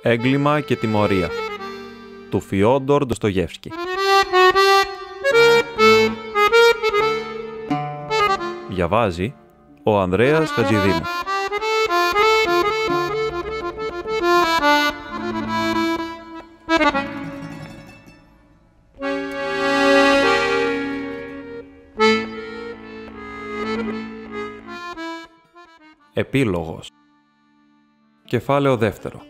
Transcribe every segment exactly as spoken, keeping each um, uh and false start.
έγκλημα και τιμωρία του Φιόντορ Ντοστογεύσκη. Διαβάζει ο Ανδρέας Χατζηδήμου. Επίλογος. Κεφάλαιο δεύτερο.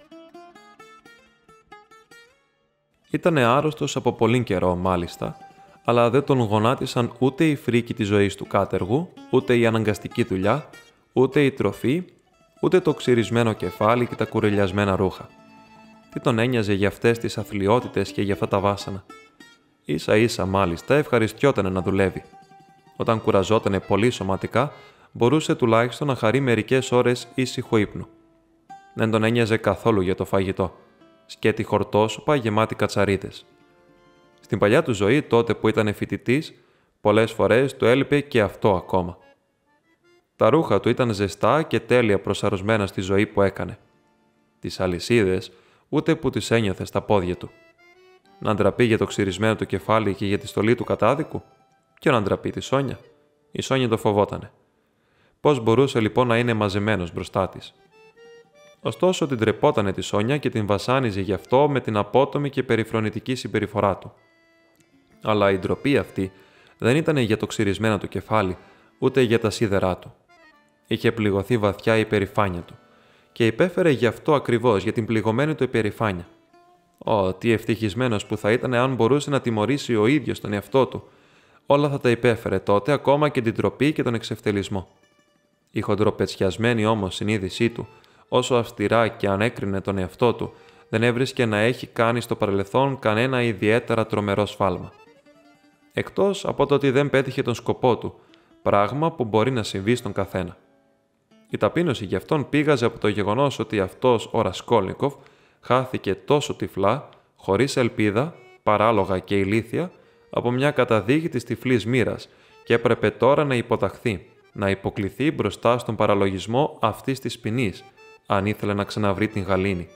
Ήτανε άρρωστος από πολύ καιρό, μάλιστα, αλλά δεν τον γονάτισαν ούτε η φρίκη της ζωής του κάτεργου, ούτε η αναγκαστική δουλειά, ούτε η τροφή, ούτε το ξυρισμένο κεφάλι και τα κουρελιασμένα ρούχα. Τι τον ένοιαζε για αυτές τις αθλιότητες και για αυτά τα βάσανα. Ίσα ίσα, μάλιστα, ευχαριστιότανε να δουλεύει. Όταν κουραζότανε πολύ σωματικά, μπορούσε τουλάχιστον να χαρεί μερικές ώρες ήσυχο ύπνο. Δεν τον ένοιαζε καθόλου για το φαγητό. Σκέτη χορτόσουπα γεμάτη κατσαρίδες. Στην παλιά του ζωή, τότε που ήταν φοιτητής, πολλές φορές του έλειπε και αυτό ακόμα. Τα ρούχα του ήταν ζεστά και τέλεια προσαρμοσμένα στη ζωή που έκανε. Τις αλυσίδες ούτε που τις ένιωθε στα πόδια του. Να ντραπεί για το ξυρισμένο του κεφάλι και για τη στολή του κατάδικου, και να ντραπεί τη Σόνια. Η Σόνια το φοβότανε. Πώς μπορούσε λοιπόν να είναι μαζεμένος μπροστά της. Ωστόσο την τρεπότανε τη Σόνια και την βασάνιζε γι' αυτό με την απότομη και περιφρονητική συμπεριφορά του. Αλλά η ντροπή αυτή δεν ήταν για το ξυρισμένο του κεφάλι, ούτε για τα σίδερά του. Είχε πληγωθεί βαθιά η υπερηφάνεια του και υπέφερε γι' αυτό ακριβώς, για την πληγωμένη του υπερηφάνεια. Ω, τι ευτυχισμένος που θα ήταν αν μπορούσε να τιμωρήσει ο ίδιος τον εαυτό του. Όλα θα τα υπέφερε τότε, ακόμα και την ντροπή και τον εξευτελισμό. Η χοντροπετσιασμένη όμως συνείδησή του, όσο αυστηρά και αν έκρινε τον εαυτό του, δεν έβρισκε να έχει κάνει στο παρελθόν κανένα ιδιαίτερα τρομερό σφάλμα. Εκτός από το ότι δεν πέτυχε τον σκοπό του, πράγμα που μπορεί να συμβεί στον καθένα. Η ταπείνωση γι' αυτόν πήγαζε από το γεγονός ότι αυτός ο Ρασκόλνικοφ χάθηκε τόσο τυφλά, χωρίς ελπίδα, παράλογα και ηλίθια, από μια καταδίκη της τυφλής μοίρας και έπρεπε τώρα να υποταχθεί, να υποκληθεί μπροστά στον παραλογισμό αυτής της ποινής, αν ήθελε να ξαναβρει την γαλήνη.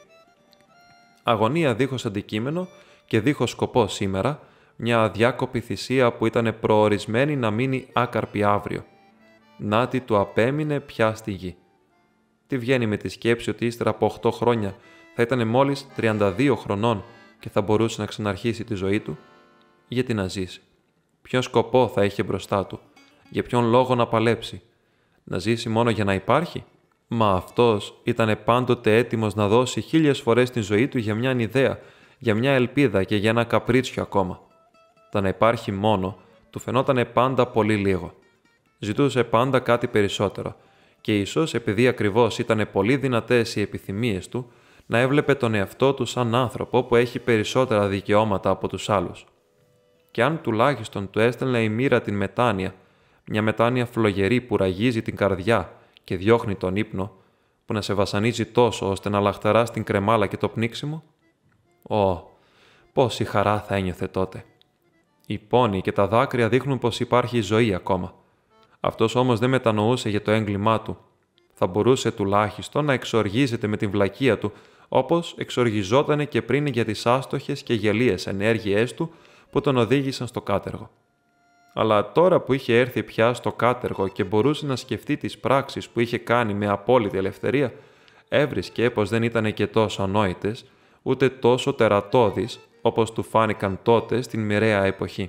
Αγωνία δίχως αντικείμενο και δίχως σκοπό σήμερα, μια αδιάκοπη θυσία που ήταν προορισμένη να μείνει άκαρπη αύριο. Νάτι του απέμεινε πια στη γη. Τι βγαίνει με τη σκέψη ότι ύστερα από οχτώ χρόνια θα ήταν μόλις τριάντα δύο χρονών και θα μπορούσε να ξαναρχίσει τη ζωή του? Γιατί να ζήσει? Ποιον σκοπό θα είχε μπροστά του? Για ποιον λόγο να παλέψει? Να ζήσει μόνο για να υπάρχει? Μα αυτός ήταν πάντοτε έτοιμος να δώσει χίλιες φορές την ζωή του για μια ιδέα, για μια ελπίδα και για ένα καπρίτσιο ακόμα. Το να υπάρχει μόνο του φαινότανε πάντα πολύ λίγο. Ζητούσε πάντα κάτι περισσότερο και ίσως επειδή ακριβώς ήταν πολύ δυνατές οι επιθυμίες του, να έβλεπε τον εαυτό του σαν άνθρωπο που έχει περισσότερα δικαιώματα από τους άλλους. Και αν τουλάχιστον του έστελνε η μοίρα την μετάνοια, μια μετάνοια φλογερή που ραγίζει την καρδιά και διώχνει τον ύπνο, που να σε βασανίζει τόσο ώστε να λαχταράς την κρεμάλα και το πνίξιμο, Ω, πόση χαρά θα ένιωθε τότε. Οι πόνοι και τα δάκρυα δείχνουν πως υπάρχει ζωή ακόμα. Αυτός όμως δεν μετανοούσε για το έγκλημά του. Θα μπορούσε τουλάχιστον να εξοργίζεται με την βλακεία του, όπως εξοργιζότανε και πριν για τις άστοχες και γελίες ενέργειές του που τον οδήγησαν στο κάτεργο. Αλλά τώρα που είχε έρθει πια στο κάτεργο και μπορούσε να σκεφτεί τις πράξεις που είχε κάνει με απόλυτη ελευθερία, έβρισκε πως δεν ήταν και τόσο ανόητες, ούτε τόσο τερατώδεις όπως του φάνηκαν τότε στην μοιραία εποχή.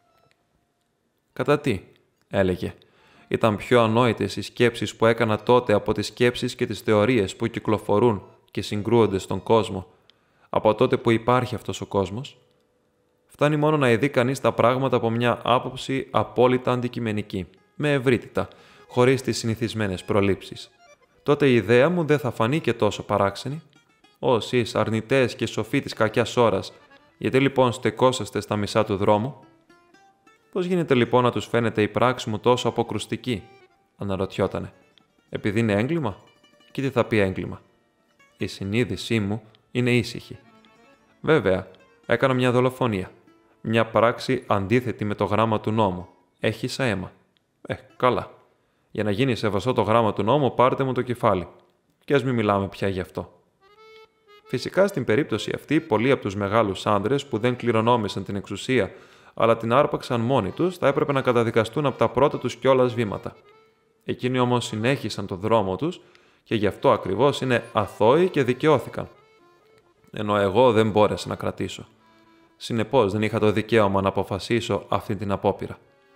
«Κατά τι», έλεγε, «ήταν πιο ανόητες οι σκέψεις που έκανα τότε από τις σκέψεις και τις θεωρίες που κυκλοφορούν και συγκρούονται στον κόσμο, από τότε που υπάρχει αυτός ο κόσμος. Φτάνει μόνο να ειδεί κανείς τα πράγματα από μια άποψη απόλυτα αντικειμενική, με ευρύτητα, χωρίς τις συνηθισμένες προλήψεις. Τότε η ιδέα μου δεν θα φανεί και τόσο παράξενη. Όσοι αρνητές και σοφοί της κακιάς ώρας, γιατί λοιπόν στεκόσαστε στα μισά του δρόμου? Πώς γίνεται λοιπόν να τους φαίνεται η πράξη μου τόσο αποκρουστική?» αναρωτιότανε. «Επειδή είναι έγκλημα? Και τι θα πει έγκλημα? Η συνείδησή μου είναι ήσυχη. Βέβαια, έκανα μια δολοφονία. Μια πράξη αντίθετη με το γράμμα του νόμου. Έχισα αίμα. Ε, καλά. Για να γίνει σεβαστό το γράμμα του νόμου, πάρτε μου το κεφάλι. Και ας μην μιλάμε πια γι' αυτό». Φυσικά στην περίπτωση αυτή, πολλοί από τους μεγάλους άνδρες που δεν κληρονόμησαν την εξουσία αλλά την άρπαξαν μόνοι τους, θα έπρεπε να καταδικαστούν από τα πρώτα τους κιόλας βήματα. Εκείνοι όμως συνέχισαν το δρόμο τους και γι' αυτό ακριβώς είναι αθώοι και δικαιώθηκαν. Ενώ εγώ δεν μπόρεσα να κρατήσω. Συνεπώς δεν είχα το δικαίωμα να αποφασίσω αυτή την απόπειρα.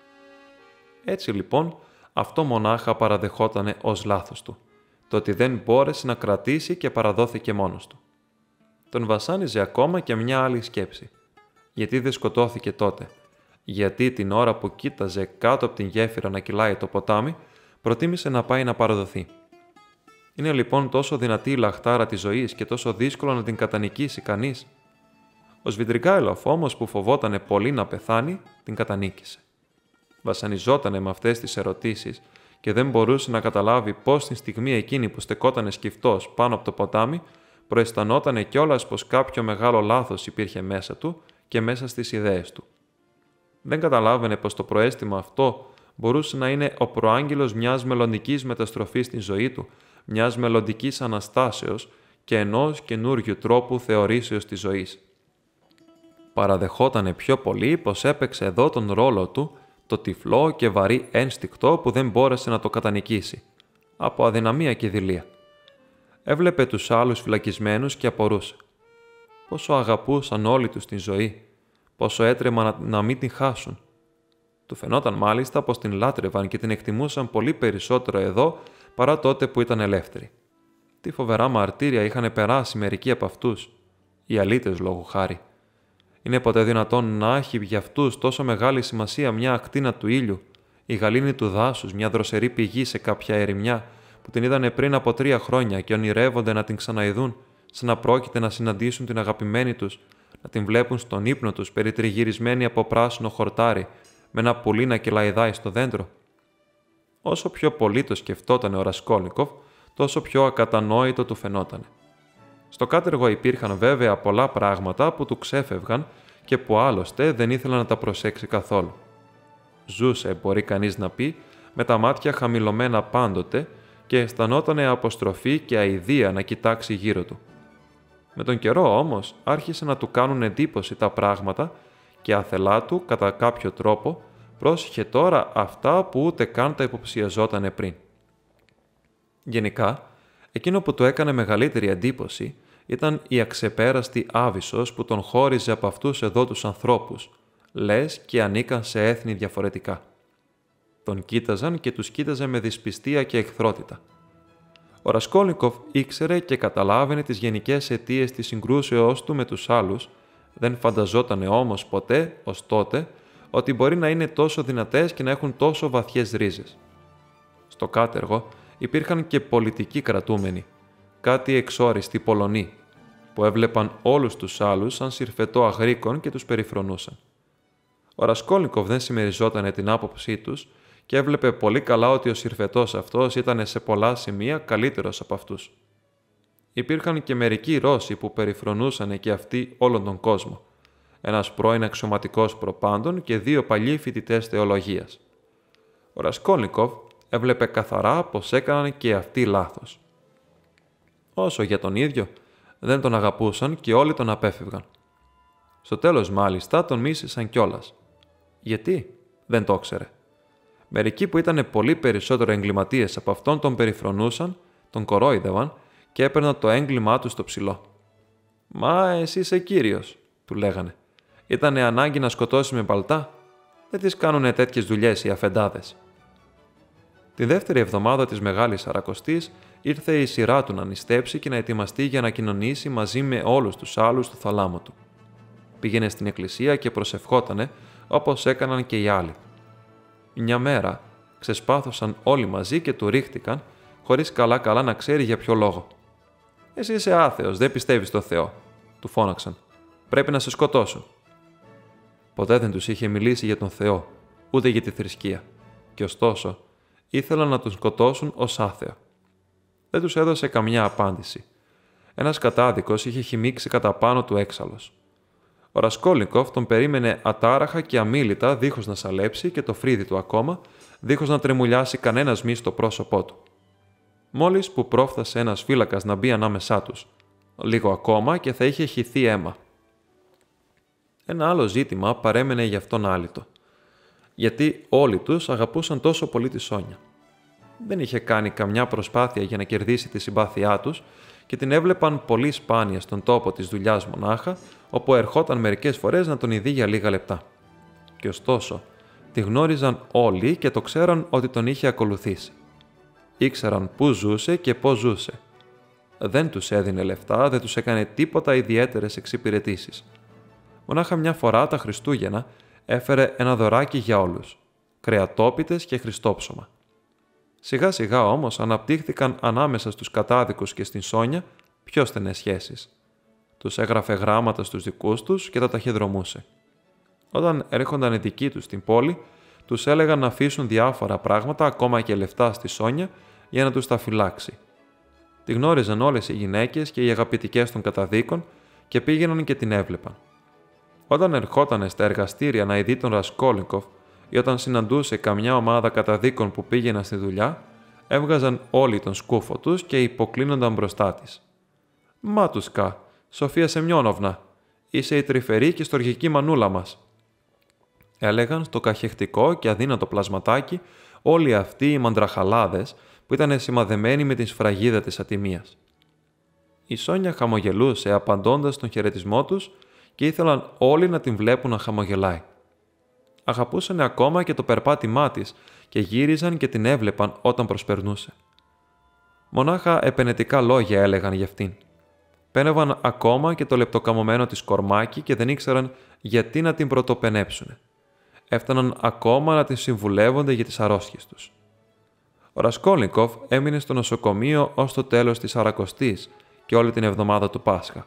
Έτσι λοιπόν, αυτό μονάχα παραδεχότανε ως λάθος του, το ότι δεν μπόρεσε να κρατήσει και παραδόθηκε μόνος του. Τον βασάνιζε ακόμα και μια άλλη σκέψη. Γιατί δεν σκοτώθηκε τότε? Γιατί την ώρα που κοίταζε κάτω από την γέφυρα να κυλάει το ποτάμι, προτίμησε να πάει να παραδοθεί. Είναι λοιπόν τόσο δυνατή η λαχτάρα της ζωής και τόσο δύσκολο να την κατανικήσει κανείς? Ο Σβιντριγκάιλοφ όμως, που φοβότανε πολύ να πεθάνει, την κατανίκησε. Βασανιζότανε με αυτές τις ερωτήσεις και δεν μπορούσε να καταλάβει πώς την στιγμή εκείνη που στεκότανε σκυφτός πάνω από το ποτάμι, προαισθανότανε κιόλας πως κάποιο μεγάλο λάθος υπήρχε μέσα του και μέσα στις ιδέες του. Δεν καταλάβαινε πως το προαίσθημα αυτό μπορούσε να είναι ο προάγγελος μιας μελλοντικής μεταστροφής στην ζωή του, μιας μελλοντικής αναστάσεως και ενός καινούριου τρόπου θεωρήσεως της ζωής. Παραδεχότανε πιο πολύ πως έπαιξε εδώ τον ρόλο του, το τυφλό και βαρύ ένστικτο που δεν μπόρεσε να το κατανικήσει, από αδυναμία και δειλία. Έβλεπε τους άλλους φυλακισμένους και απορούσε. Πόσο αγαπούσαν όλοι τους την ζωή, πόσο έτρεμαν να, να μην την χάσουν. Του φαινόταν μάλιστα πως την λάτρευαν και την εκτιμούσαν πολύ περισσότερο εδώ παρά τότε που ήταν ελεύθεροι. Τι φοβερά μαρτύρια είχαν περάσει μερικοί από αυτούς, οι αλήτες λόγου χάρη. Είναι ποτέ δυνατόν να έχει για αυτούς τόσο μεγάλη σημασία μια ακτίνα του ήλιου, η γαλήνη του δάσους, μια δροσερή πηγή σε κάποια ερημιά που την είδανε πριν από τρία χρόνια και ονειρεύονται να την ξαναειδούν, σαν να πρόκειται να συναντήσουν την αγαπημένη τους, να την βλέπουν στον ύπνο τους περιτριγυρισμένη από πράσινο χορτάρι, με ένα πουλί να κελαϊδάει στο δέντρο? Όσο πιο πολύ το σκεφτόταν ο Ρασκόλνικοφ, τόσο πιο ακατανόητο του φαινότανε. Στο κάτεργο υπήρχαν βέβαια πολλά πράγματα που του ξέφευγαν και που άλλωστε δεν ήθελε να τα προσέξει καθόλου. Ζούσε, μπορεί κανείς να πει, με τα μάτια χαμηλωμένα πάντοτε και αισθανότανε αποστροφή και αηδία να κοιτάξει γύρω του. Με τον καιρό όμως άρχισε να του κάνουν εντύπωση τα πράγματα και αθελά του, κατά κάποιο τρόπο, πρόσεχε τώρα αυτά που ούτε καν τα υποψιαζότανε πριν. Γενικά, εκείνο που του έκανε μεγαλύτερη εντύπωση ήταν η αξεπέραστη άβυσσος που τον χώριζε από αυτούς εδώ τους ανθρώπους, λες και ανήκαν σε έθνη διαφορετικά. Τον κοίταζαν και τους κοίταζε με δυσπιστία και εχθρότητα. Ο Ρασκόλνικοφ ήξερε και καταλάβαινε τις γενικές αιτίες της συγκρούσεώς του με τους άλλους, δεν φανταζότανε όμως ποτέ, ως τότε, ότι μπορεί να είναι τόσο δυνατές και να έχουν τόσο βαθιές ρίζες. Στο κάτεργο υπήρχαν και πολιτικοί κρατούμενοι, κάτι εξόριστοι Πολωνοί, που έβλεπαν όλους τους άλλους σαν συρφετό αγρίκων και τους περιφρονούσαν. Ο Ρασκόλνικοφ δεν συμμεριζότανε την άποψή τους και έβλεπε πολύ καλά ότι ο συρφετός αυτός ήταν σε πολλά σημεία καλύτερος από αυτούς. Υπήρχαν και μερικοί Ρώσοι που περιφρονούσαν και αυτοί όλον τον κόσμο, ένας πρώην αξιωματικός προπάντων και δύο παλιοί φοιτητές θεολογίας. Ο Ρασκόλνικοφ έβλεπε καθαρά πως έκαναν και αυτοί λάθος. Όσο για τον ίδιο, δεν τον αγαπούσαν και όλοι τον απέφευγαν. Στο τέλος μάλιστα τον μίσησαν κιόλας. Γιατί? Δεν το ήξερε. Μερικοί που ήταν πολύ περισσότερο εγκληματίες από αυτόν τον περιφρονούσαν, τον κορόιδευαν και έπαιρναν το έγκλημά του στο ψηλό. «Μα εσύ είσαι κύριος», του λέγανε. «Ήτανε ανάγκη να σκοτώσει με παλτά. Δεν τις κάνουνε τέτοιες δουλειές οι αφεντάδες». Τη δεύτερη εβδομάδα της Μεγάλης Σαρακοστής ήρθε η σειρά του να νηστέψει και να ετοιμαστεί για να κοινωνήσει μαζί με όλους τους άλλους του θαλάμου του. Πήγαινε στην εκκλησία και προσευχότανε όπως έκαναν και οι άλλοι. Μια μέρα ξεσπάθωσαν όλοι μαζί και του ρίχτηκαν, χωρίς καλά-καλά να ξέρει για ποιο λόγο. «Εσύ είσαι άθεος, δεν πιστεύεις στο Θεό», του φώναξαν. «Πρέπει να σε σκοτώσουν». Ποτέ δεν τους είχε μιλήσει για τον Θεό, ούτε για τη θρησκεία, και ωστόσο ήθελαν να τον σκοτώσουν ως άθεο. Δεν τους έδωσε καμιά απάντηση. Ένας κατάδικος είχε χυμίξει κατά πάνω του έξαλλος. Ο Ρασκόλνικοφ τον περίμενε ατάραχα και αμίλητα, δίχως να σαλέψει και το φρύδι του ακόμα, δίχως να τρεμουλιάσει κανένας μυς στο πρόσωπό του. Μόλις που πρόφθασε ένας φύλακας να μπει ανάμεσά τους, Λίγο ακόμα και θα είχε χυθεί αίμα. Ένα άλλο ζήτημα παρέμενε για αυτόν άλυτο. Γιατί όλοι τους αγαπούσαν τόσο πολύ τη Σόνια. Δεν είχε κάνει καμιά προσπάθεια για να κερδίσει τη συμπάθειά τους και την έβλεπαν πολύ σπάνια στον τόπο της δουλειάς μονάχα, όπου ερχόταν μερικές φορές να τον ειδεί για λίγα λεπτά. Και ωστόσο, τη γνώριζαν όλοι και το ξέραν ότι τον είχε ακολουθήσει. Ήξεραν πού ζούσε και πώς ζούσε. Δεν τους έδινε λεφτά, δεν τους έκανε τίποτα ιδιαίτερες εξυπηρετήσεις. Μονάχα μια φορά τα Χριστούγεννα έφερε ένα δωράκι για όλους, κρεατόπιτες και χριστόψωμα. Σιγά σιγά όμως αναπτύχθηκαν ανάμεσα στους κατάδικους και στην Σόνια πιο στενές σχέσεις. Τους έγραφε γράμματα στους δικούς τους και τα ταχυδρομούσε. Όταν έρχονταν οι δικοί τους στην πόλη, τους έλεγαν να αφήσουν διάφορα πράγματα, ακόμα και λεφτά στη Σόνια, για να τους τα φυλάξει. Τη γνώριζαν όλες οι γυναίκες και οι αγαπητικές των καταδίκων και πήγαιναν και την έβλεπαν. Όταν ερχόταν στα εργαστήρια να ειδεί τον Ρασκόλνικοφ ή όταν συναντούσε καμιά ομάδα καταδίκων που πήγαιναν στη δουλειά, έβγαζαν όλοι τον σκούφο τους και υποκλίνονταν μπροστά της. «Μάτουσκα, Σοφία Σεμιόνοβνα, είσαι η τρυφερή και στοργική μανούλα μας», έλεγαν στο καχεκτικό και αδύνατο πλασματάκι όλοι αυτοί οι μαντραχαλάδες που ήταν σημαδεμένοι με την σφραγίδα της ατιμίας. Η Σόνια χαμογελούσε απαντώντας τον χαιρετισμό τους και ήθελαν όλοι να την βλέπουν να χαμογελάει. Αγαπούσαν ακόμα και το περπάτημά της και γύριζαν και την έβλεπαν όταν προσπερνούσε. Μονάχα επενετικά λόγια έλεγαν για αυτήν. Πένευαν ακόμα και το λεπτοκαμωμένο της κορμάκι και δεν ήξεραν γιατί να την πρωτοπενέψουνε. Έφταναν ακόμα να την συμβουλεύονται για τις αρρώστιες τους. Ο Ρασκόλνικοφ έμεινε στο νοσοκομείο ως το τέλος της Σαρακοστής και όλη την εβδομάδα του Πάσχα.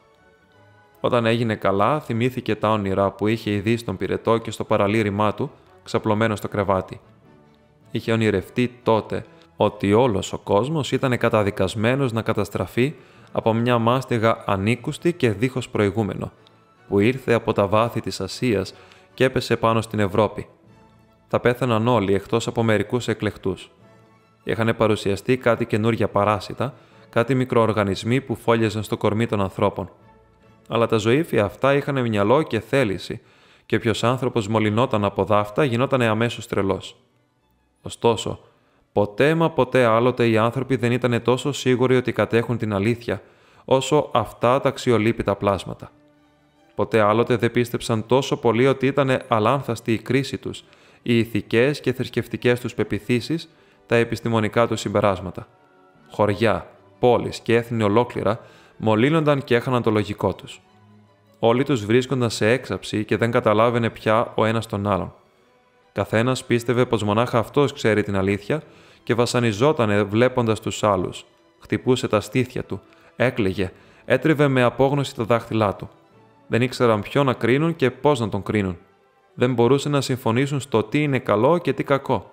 Όταν έγινε καλά, θυμήθηκε τα όνειρα που είχε ειδεί στον πυρετό και στο παραλήρημά του, ξαπλωμένο στο κρεβάτι. Είχε ονειρευτεί τότε ότι όλος ο κόσμος ήταν καταδικασμένος να καταστραφεί από μια μάστιγα ανήκουστη και δίχως προηγούμενο, που ήρθε από τα βάθη της Ασίας και έπεσε πάνω στην Ευρώπη. Θα πέθαναν όλοι εκτός από μερικούς εκλεκτούς. Είχαν παρουσιαστεί κάτι καινούργια παράσιτα, κάτι μικροοργανισμοί που φόλιαζαν στο κορμί των ανθρώπων. Αλλά τα ζωήφια αυτά είχαν μυαλό και θέληση, και όποιος άνθρωπος μολυνόταν από δάφτα γινόταν αμέσως τρελός. Ωστόσο, ποτέ μα ποτέ άλλοτε οι άνθρωποι δεν ήταν τόσο σίγουροι ότι κατέχουν την αλήθεια, όσο αυτά τα αξιολείπητα πλάσματα. Ποτέ άλλοτε δεν πίστεψαν τόσο πολύ ότι ήταν αλάνθαστη η κρίση τους, οι ηθικές και θρησκευτικές τους πεποιθήσεις, τα επιστημονικά τους συμπεράσματα. Χωριά, πόλεις και έθνη ολόκληρα μολύνονταν και έχαναν το λογικό τους. Όλοι τους βρίσκονταν σε έξαψη και δεν καταλάβαινε πια ο ένας τον άλλον. Καθένας πίστευε πως μονάχα αυτός ξέρει την αλήθεια και βασανιζότανε βλέποντας τους άλλους. Χτυπούσε τα στήθια του, έκλαιγε, έτριβε με απόγνωση τα δάχτυλά του. Δεν ήξεραν ποιον να κρίνουν και πώς να τον κρίνουν. Δεν μπορούσαν να συμφωνήσουν στο τι είναι καλό και τι κακό.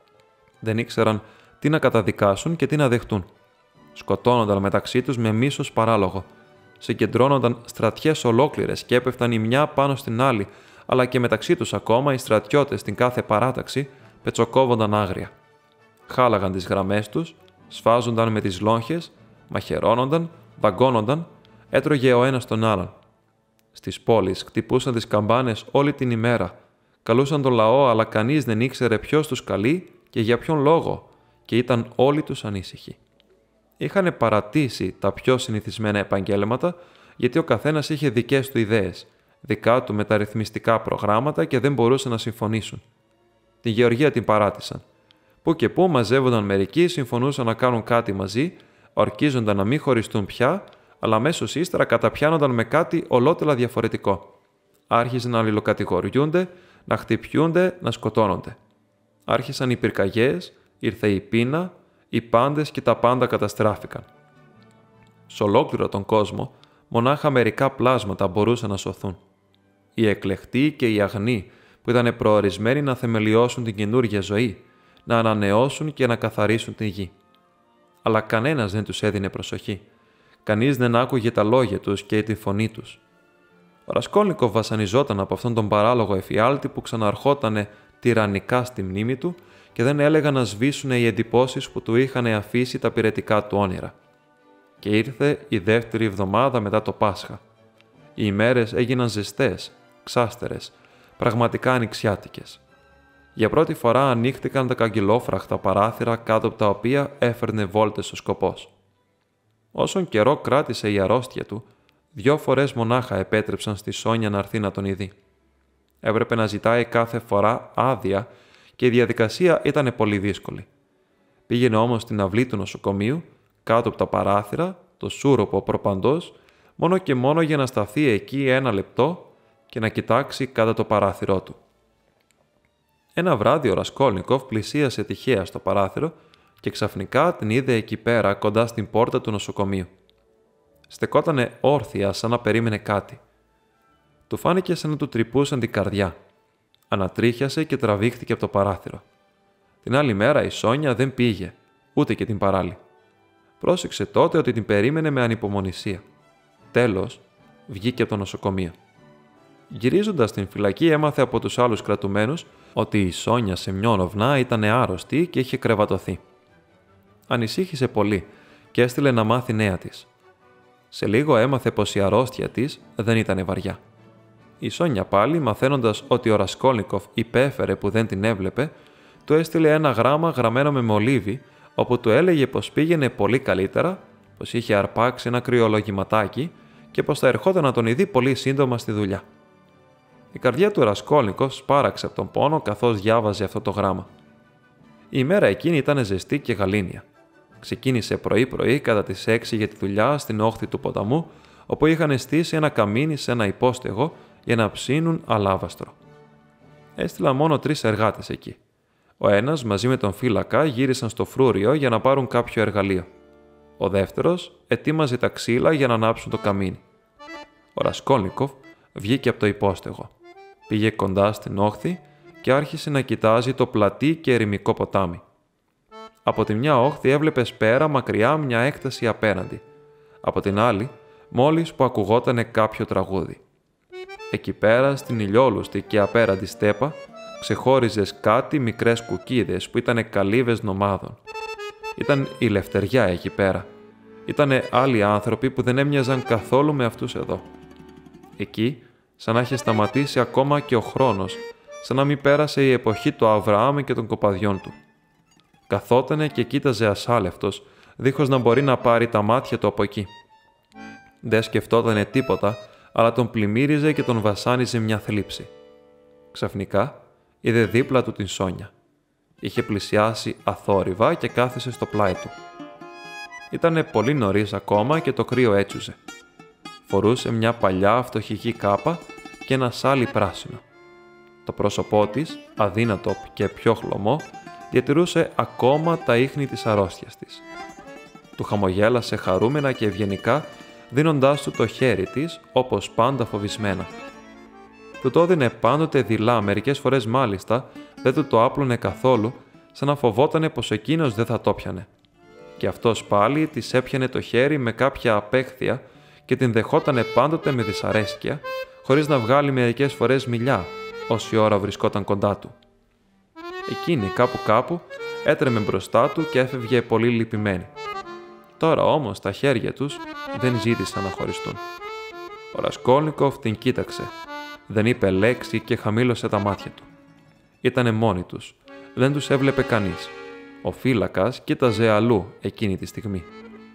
Δεν ήξεραν τι να καταδικάσουν και τι να δεχτούν. Σκοτώνονταν μεταξύ τους με μίσος παράλογο. Συγκεντρώνονταν στρατιές ολόκληρες και έπεφταν η μια πάνω στην άλλη, αλλά και μεταξύ τους ακόμα οι στρατιώτες στην κάθε παράταξη πετσοκόβονταν άγρια. Χάλαγαν τις γραμμές τους, σφάζονταν με τις λόγχες, μαχαιρώνονταν, δαγκώνονταν, έτρωγε ο ένας τον άλλον. Στις πόλεις χτυπούσαν τις καμπάνες όλη την ημέρα, καλούσαν τον λαό, αλλά κανείς δεν ήξερε ποιος τους καλεί και για ποιον λόγο, και ήταν όλοι τους ανήσυχοι. Είχαν παρατήσει τα πιο συνηθισμένα επαγγέλματα, γιατί ο καθένας είχε δικές του ιδέες, δικά του μεταρρυθμιστικά προγράμματα και δεν μπορούσαν να συμφωνήσουν. Τη γεωργία την παράτησαν. Που και που μαζεύονταν μερικοί, συμφωνούσαν να κάνουν κάτι μαζί, ορκίζονταν να μην χωριστούν πια, αλλά αμέσως ύστερα καταπιάνονταν με κάτι ολότελα διαφορετικό. Άρχιζαν να αλληλοκατηγοριούνται, να χτυπιούνται, να σκοτώνονται. Άρχισαν οι πυρκαγιές, ήρθε η πείνα, οι πάντες και τα πάντα καταστράφηκαν. Σε ολόκληρο τον κόσμο, μονάχα μερικά πλάσματα μπορούσαν να σωθούν. Οι εκλεκτοί και οι αγνοί που ήταν προορισμένοι να θεμελιώσουν την καινούργια ζωή, να ανανεώσουν και να καθαρίσουν την γη. Αλλά κανένας δεν τους έδινε προσοχή. Κανείς δεν άκουγε τα λόγια τους και τη φωνή τους. Ο Ρασκόλνικοφ βασανιζόταν από αυτόν τον παράλογο εφιάλτη που ξαναρχότανε τυραννικά στη μνήμη του και δεν έλεγαν να σβήσουν οι εντυπώσεις που του είχαν αφήσει τα πυρετικά του όνειρα. και ήρθε η δεύτερη εβδομάδα μετά το Πάσχα. Οι ημέρες έγιναν ζεστές, ξάστερες, πραγματικά ανοιξιάτικες. Για πρώτη φορά ανοίχτηκαν τα καγκελόφραχτα παράθυρα κάτω από τα οποία έφερνε βόλτες ο σκοπός. Όσον καιρό κράτησε η αρρώστια του, δυο φορές μονάχα επέτρεψαν στη Σόνια να έρθει να τον ειδεί. Έπρεπε να ζητάει κάθε φορά άδεια και η διαδικασία ήταν πολύ δύσκολη. Πήγαινε όμως στην αυλή του νοσοκομείου, κάτω από τα παράθυρα, το σούροπο προπαντός, μόνο και μόνο για να σταθεί εκεί ένα λεπτό και να κοιτάξει κάτω το παράθυρό του. Ένα βράδυ ο Ρασκόλνικοφ πλησίασε τυχαία στο παράθυρο και ξαφνικά την είδε εκεί πέρα κοντά στην πόρτα του νοσοκομείου. Στεκότανε όρθια σαν να περίμενε κάτι. Του φάνηκε σαν να του τρυπούσαν την καρδιά. Ανατρίχιασε και τραβήχθηκε από το παράθυρο. Την άλλη μέρα η Σόνια δεν πήγε, ούτε και την παράλη. Πρόσεξε τότε ότι την περίμενε με ανυπομονησία. Τέλος, βγήκε από το νοσοκομείο. Γυρίζοντας στην φυλακή έμαθε από τους άλλους κρατουμένους ότι η Σόνια Σεμιόνοβνα ήταν άρρωστη και είχε κρεβατωθεί. Ανησύχησε πολύ και έστειλε να μάθει νέα της. Σε λίγο έμαθε πως η αρρώστια της δεν ήταν βαριά. Η Σόνια πάλι, μαθαίνοντας ότι ο Ρασκόλνικοφ υπέφερε που δεν την έβλεπε, του έστειλε ένα γράμμα γραμμένο με μολύβι, όπου του έλεγε πως πήγαινε πολύ καλύτερα, πως είχε αρπάξει ένα κρυολογηματάκι και πως θα ερχόταν να τον ειδεί πολύ σύντομα στη δουλειά. Η καρδιά του Ρασκόλνικοφ σπάραξε από τον πόνο καθώς διάβαζε αυτό το γράμμα. Η ημέρα εκείνη ήταν ζεστή και γαλήνια. Ξεκίνησε πρωί-πρωί κατά τις έξι για τη δουλειά στην όχθη του ποταμού, όπου είχαν στήσει ένα καμίνι σε ένα υπόστεγο για να ψήνουν αλάβαστρο. Έστειλαν μόνο τρεις εργάτες εκεί. Ο ένας μαζί με τον φύλακα γύρισαν στο φρούριο για να πάρουν κάποιο εργαλείο. Ο δεύτερος ετοίμαζε τα ξύλα για να ανάψουν το καμίνι. Ο Ρασκόλνικοφ βγήκε από το υπόστεγο. Πήγε κοντά στην όχθη και άρχισε να κοιτάζει το πλατή και ερημικό ποτάμι. Από τη μια όχθη έβλεπες πέρα μακριά μια έκταση απέναντι. Από την άλλη, μόλις που ακουγότανε κάποιο τραγούδι. Εκεί πέρα, στην ηλιόλουστη και απέραντη στέπα, ξεχώριζες κάτι μικρές κουκίδες που ήτανε καλύβες νομάδων. Ήταν η λευτεριά εκεί πέρα. Ήτανε άλλοι άνθρωποι που δεν έμοιαζαν καθόλου με αυτούς εδώ. Εκεί, σαν να είχε σταματήσει ακόμα και ο χρόνος, σαν να μην πέρασε η εποχή του Αβραάμ και των κοπαδιών του. Καθότανε και κοίταζε ασάλευτος, δίχως να μπορεί να πάρει τα μάτια του από εκεί. Δεν σκεφτότανε τίποτα, αλλά τον πλημμύριζε και τον βασάνιζε μια θλίψη. Ξαφνικά, είδε δίπλα του την Σόνια. Είχε πλησιάσει αθόρυβα και κάθισε στο πλάι του. Ήτανε πολύ νωρίς ακόμα και το κρύο έτσουζε. Φορούσε μια παλιά φτωχική κάπα και ένα σάλι πράσινο. Το πρόσωπό της, αδύνατο και πιο χλωμό, διατηρούσε ακόμα τα ίχνη της αρρώστιας της. Του χαμογέλασε χαρούμενα και ευγενικά, δίνοντάς του το χέρι της, όπως πάντα φοβισμένα. Του το έδινε πάντοτε δειλά, μερικές φορές μάλιστα δεν του το άπλωνε καθόλου, σαν να φοβότανε πως εκείνος δεν θα το πιανε. Και αυτός πάλι της έπιανε το χέρι με κάποια απέχθεια και την δεχότανε πάντοτε με δυσαρέσκεια, χωρίς να βγάλει μερικές φορές μιλιά, όση ώρα βρισκόταν κοντά του. Εκείνη κάπου κάπου έτρεμε μπροστά του και έφευγε πολύ λυπημένη. Τώρα όμως τα χέρια τους δεν ζήτησαν να χωριστούν. Ο Ρασκόλνικοφ την κοίταξε. Δεν είπε λέξη και χαμήλωσε τα μάτια του. Ήτανε μόνοι τους. Δεν τους έβλεπε κανείς. Ο φύλακας κοίταζε αλλού εκείνη τη στιγμή.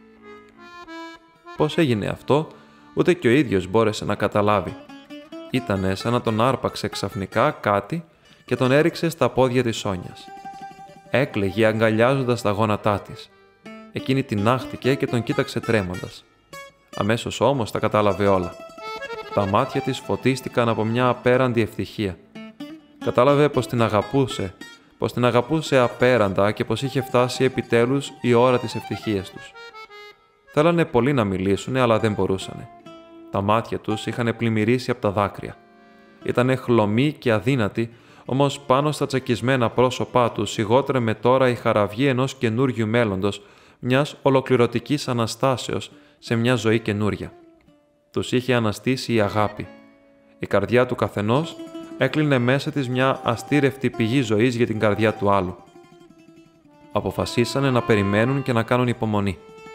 Πώς έγινε αυτό, ούτε και ο ίδιος μπόρεσε να καταλάβει. Ήτανε σαν να τον άρπαξε ξαφνικά κάτι και τον έριξε στα πόδια της Σόνιας. Έκλαιγε αγκαλιάζοντας τα γόνατά της. Εκείνη την άχτηκε και τον κοίταξε τρέμοντας. Αμέσως όμως τα κατάλαβε όλα. Τα μάτια της φωτίστηκαν από μια απέραντη ευτυχία. Κατάλαβε πως την αγαπούσε, πως την αγαπούσε απέραντα και πως είχε φτάσει επιτέλους η ώρα της ευτυχίας τους. Θέλανε πολύ να μιλήσουνε, αλλά δεν μπορούσανε. Τα μάτια τους είχαν πλημμυρίσει από τα δάκρυα. Ήτανε χλωμοί και αδύνατοι, όμως πάνω στα τσακισμένα πρόσωπά τους σιγότρεμε τώρα η χαραυγή ενός καινούριου μέλλοντος, μιας ολοκληρωτικής αναστάσεως σε μια ζωή καινούρια. Τους είχε αναστήσει η αγάπη. Η καρδιά του καθενός έκλεινε μέσα της μια αστήρευτη πηγή ζωής για την καρδιά του άλλου. Αποφασίσανε να περιμένουν και να κάνουν υπομονή.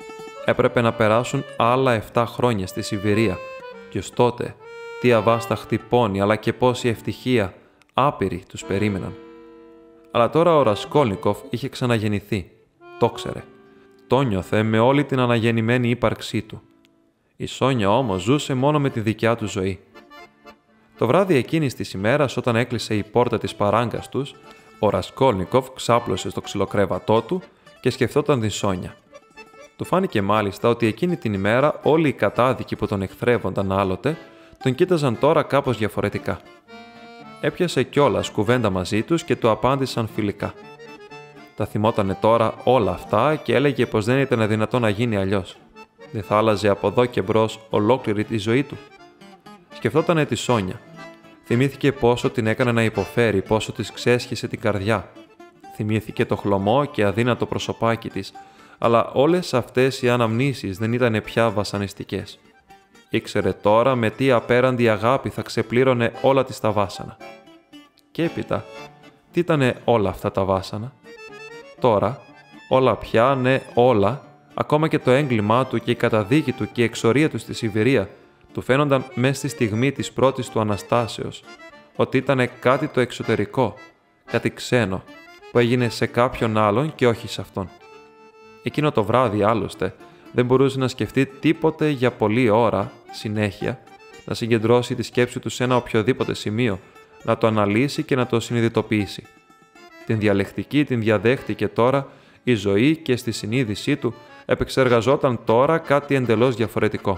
έπρεπε να περάσουν άλλα εφτά χρόνια στη Σιβηρία και ως τότε τι αβάσταχτη πόνη αλλά και πόση ευτυχία άπειροι τους περίμεναν. Αλλά τώρα ο Ρασκόλνικοφ είχε ξαναγεννηθεί. Το ξέρε. Το νιώθε με όλη την αναγεννημένη ύπαρξή του. Η Σόνια όμως ζούσε μόνο με τη δικιά του ζωή. Το βράδυ εκείνης της ημέρας, όταν έκλεισε η πόρτα της παράγκας τους, ο Ρασκόλνικοφ ξάπλωσε στο ξυλοκρέβατό του και σκεφτόταν τη Σόνια. Του φάνηκε μάλιστα ότι εκείνη την ημέρα όλοι οι κατάδικοι που τον εχθρεύονταν άλλοτε τον κοίταζαν τώρα κάπως διαφορετικά. Έπιασε κιόλας κουβέντα μαζί τους και του απάντησαν φιλικά. Τα θυμότανε τώρα όλα αυτά και έλεγε πως δεν ήταν δυνατό να γίνει αλλιώς. Δεν θα άλλαζε από εδώ και μπρος ολόκληρη τη ζωή του. Σκεφτότανε τη Σόνια. Θυμήθηκε πόσο την έκανε να υποφέρει, πόσο της ξέσχισε την καρδιά. Θυμήθηκε το χλωμό και αδύνατο προσωπάκι της, αλλά όλες αυτές οι αναμνήσεις δεν ήταν πια βασανιστικές. Ήξερε τώρα με τι απέραντη αγάπη θα ξεπλήρωνε όλα της τα βάσανα. Και έπειτα, τι ήτανε όλα αυτά τα βάσανα? Τώρα, όλα πια, ναι όλα, ακόμα και το έγκλημά του και η καταδίκη του και η εξορία του στη Σιβηρία, του φαίνονταν μέσα στη στιγμή της πρώτης του Αναστάσεως, ότι ήτανε κάτι το εξωτερικό, κάτι ξένο, που έγινε σε κάποιον άλλον και όχι σε αυτόν. Εκείνο το βράδυ, άλλωστε, δεν μπορούσε να σκεφτεί τίποτε για πολλή ώρα, συνέχεια, να συγκεντρώσει τη σκέψη του σε ένα οποιοδήποτε σημείο, να το αναλύσει και να το συνειδητοποιήσει. Την διαλεκτική την διαδέχτηκε τώρα η ζωή και στη συνείδησή του επεξεργαζόταν τώρα κάτι εντελώς διαφορετικό.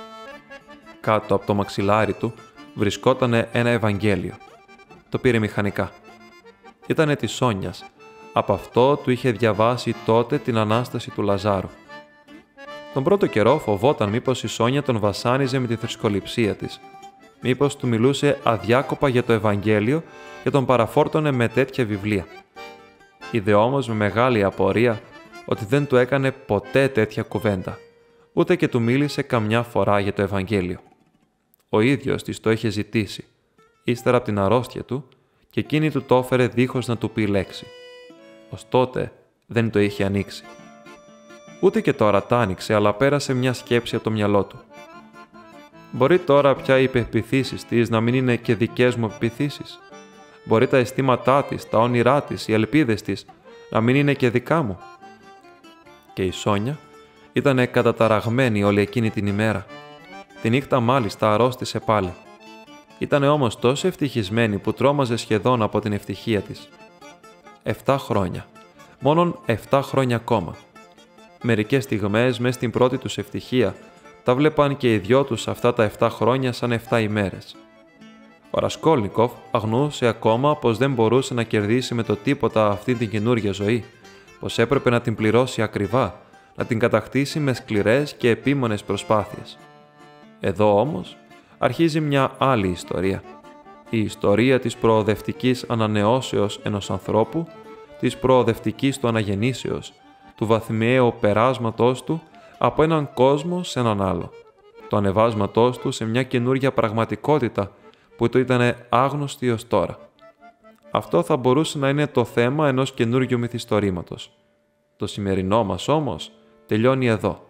Κάτω από το μαξιλάρι του βρισκότανε ένα Ευαγγέλιο. Το πήρε μηχανικά. Ήτανε της Σόνιας. Από αυτό του είχε διαβάσει τότε την Ανάσταση του Λαζάρου. Τον πρώτο καιρό φοβόταν μήπως η Σόνια τον βασάνιζε με τη θρησκοληψία της. Μήπως του μιλούσε αδιάκοπα για το Ευαγγέλιο και τον παραφόρτωνε με τέτοια βιβλία. Είδε όμως με μεγάλη απορία ότι δεν του έκανε ποτέ τέτοια κουβέντα, ούτε και του μίλησε καμιά φορά για το Ευαγγέλιο. Ο ίδιος της το είχε ζητήσει, ύστερα από την αρρώστια του, και εκείνη του το έφερε δίχως να του πει λέξη. Ως τότε δεν το είχε ανοίξει. Ούτε και τώρα τ' άνοιξε, αλλά πέρασε μια σκέψη από το μυαλό του. Μπορεί τώρα πια οι πεποιθήσεις της να μην είναι και δικές μου πεποιθήσεις? Μπορεί τα αισθήματά της, τα όνειρά της, οι ελπίδες της να μην είναι και δικά μου? Και η Σόνια ήτανε καταταραγμένη όλη εκείνη την ημέρα. Τη νύχτα μάλιστα αρρώστησε πάλι. Ήτανε όμως τόσο ευτυχισμένη που τρόμαζε σχεδόν από την ευτυχία της. Εφτά χρόνια. Μόνον εφτά χρόνια ακόμα. Μερικές στιγμές μες στην πρώτη τους ευτυχία τα βλέπαν και οι δυο τους αυτά τα εφτά χρόνια σαν εφτά ημέρες. Ο Ρασκόλνικοφ αγνοούσε ακόμα πως δεν μπορούσε να κερδίσει με το τίποτα αυτή την καινούργια ζωή, πως έπρεπε να την πληρώσει ακριβά, να την κατακτήσει με σκληρές και επίμονες προσπάθειες. Εδώ όμως αρχίζει μια άλλη ιστορία. Η ιστορία της προοδευτικής ανανεώσεως ενός ανθρώπου, της προοδευτικής του αναγεννήσεως, του βαθμιαίου περάσματός του από έναν κόσμο σε έναν άλλο, το ανεβάσματός του σε μια καινούργια πραγματικότητα που του ήταν άγνωστη ως τώρα. Αυτό θα μπορούσε να είναι το θέμα ενός καινούργιου μυθιστορήματος. Το σημερινό μας όμως τελειώνει εδώ.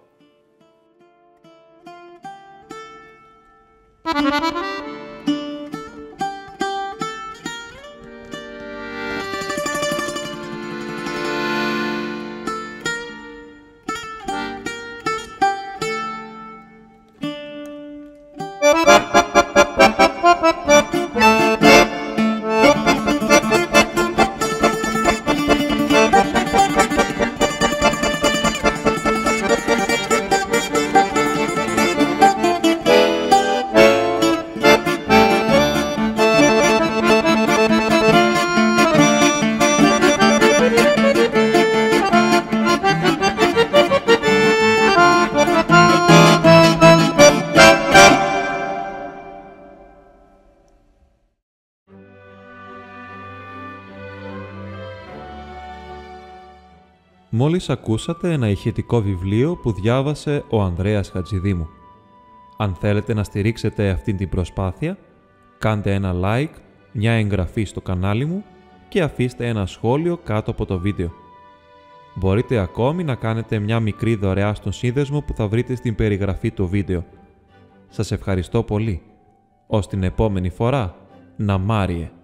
Μόλις ακούσατε ένα ηχητικό βιβλίο που διάβασε ο Ανδρέας Χατζηδήμου. Αν θέλετε να στηρίξετε αυτή την προσπάθεια, κάντε ένα like, μια εγγραφή στο κανάλι μου και αφήστε ένα σχόλιο κάτω από το βίντεο. Μπορείτε ακόμη να κάνετε μια μικρή δωρεά στον σύνδεσμο που θα βρείτε στην περιγραφή του βίντεο. Σας ευχαριστώ πολύ. Ως την επόμενη φορά, να Μάριε.